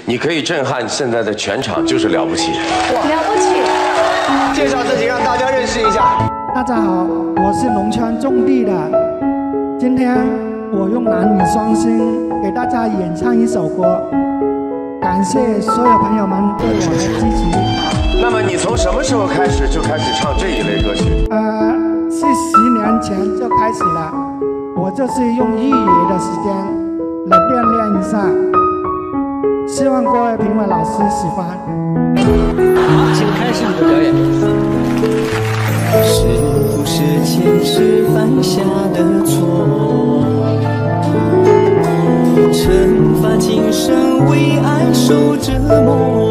你可以震撼现在的全场，就是了不起。 了不起！ 介绍自己，让大家认识一下。 大家好，我是农村种地的。今天我用男女双声给大家演唱一首歌，感谢所有朋友们对我的支持。 那么你从什么时候开始就开始唱这一类歌曲？ 是10年前就开始了。我就是用业余的时间来锻炼一下，希望各位评委老师喜欢。 好，请开始你的表演。 是不是前世犯下的错？惩罚今生为爱受折磨。